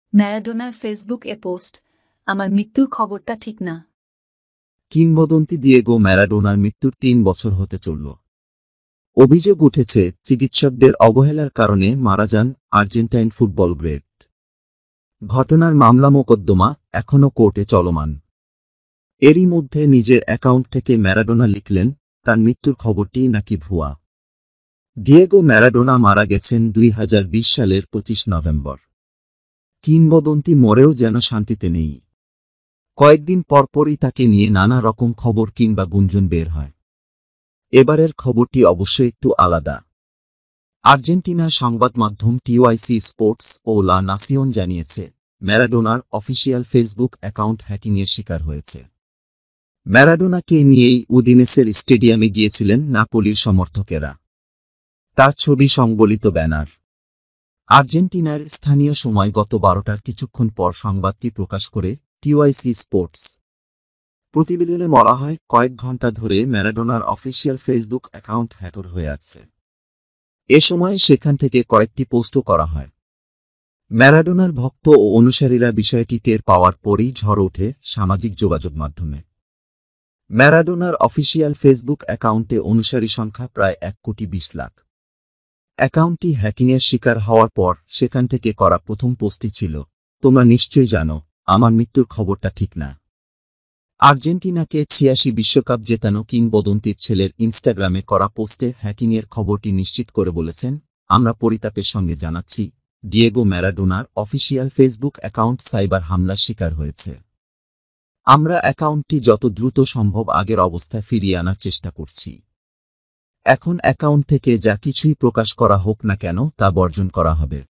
ম্যারাডোনার Facebook post, আমার মৃত্যুর খবরটা ঠিক না। কিংবদন্তি দিয়েগো ম্যারাডোনার মৃত্যুর ৩ বছর হতে চলল। অভিযোগ উঠেছে চিকিৎসকদের অবহেলার কারণে মারা যান আর্জেন্টাইন ফুটবল গ্রেট। ঘটনার মামলা মোকদ্দমা এখনও কোর্টে চলমান। এরই মধ্যে নিজের অ্যাকাউন্ট থেকে ম্যারাডোনা লিখলেন তার মৃত্যুর খবরটি নাকি ভুয়া। দিয়েগো ম্যারাডোনা মারা গেছেন ২০২০ সালের ২৫ নভেম্বর। কিংবদন্তি মরেও যেন শান্তিতে নেই। কয়েকদিন পরপরই তাকে নিয়ে নানা রকম খবর কিংবা গুঞ্জন বের হয়। এবারের খবরটি অবশ্য একটু আলাদা। আর্জেন্টিনার সংবাদ মাধ্যম টিওয়াইসি স্পোর্টস ও লা নাসিওন জানিয়েছে ম্যারাডোনার অফিসিয়াল ফেসবুক অ্যাকাউন্ট হ্যাকিংয়ের শিকার হয়েছে। ম্যারাডোনাকে নিয়েই উদিনেসের স্টেডিয়ামে গিয়েছিলেন নাপোলির সমর্থকেরা। তার ছবি সংবলিত ব্যানার। আর্জেন্টিনার স্থানীয় সময় গত ১২টার কিছুক্ষণ পর সংবাদটি প্রকাশ করে টিওয়াইসি স্পোর্টস। প্রতিবেদনে বলা হয় কয়েক ঘণ্টা ধরে ম্যারাডোনার অফিসিয়াল ফেসবুক অ্যাকাউন্ট হ্যাক হয়ে আছে। এ সময় সেখান থেকে কয়েকটি পোস্টও করা হয়। ম্যারাডোনার ভক্ত ও অনুসারীরা বিষয়টি টের পাওয়ার পরই ঝড় ওঠে সামাজিক যোগাযোগ মাধ্যমে। ম্যারাডোনার অফিসিয়াল ফেসবুক অ্যাকাউন্টে অনুসারী সংখ্যা প্রায় ১,২০,০০,০০০। অ্যাকাউন্টটি হ্যাকিংয়ের শিকার হওয়ার পর সেখান থেকে করা প্রথম পোস্টটি ছিল, তোমরা নিশ্চয়ই জানো আমার মৃত্যুর খবরটা ঠিক না। আর্জেন্টিনাকে ৮৬ বিশ্বকাপ জেতানো কিংবদন্তির ছেলের ইনস্টাগ্রামে করা পোস্টে হ্যাকিংয়ের খবরটি নিশ্চিত করে বলেছেন, আমরা পরিতাপের সঙ্গে জানাচ্ছি দিয়েগো ম্যারাডোনার অফিসিয়াল ফেসবুক অ্যাকাউন্ট সাইবার হামলার শিকার হয়েছে। আমরা অ্যাকাউন্টটি যত দ্রুত সম্ভব আগের অবস্থায় ফিরিয়ে আনার চেষ্টা করছি। এখন অ্যাকাউন্ট থেকে যা কিছুই প্রকাশ করা হোক না কেন তা বর্জন করা হবে।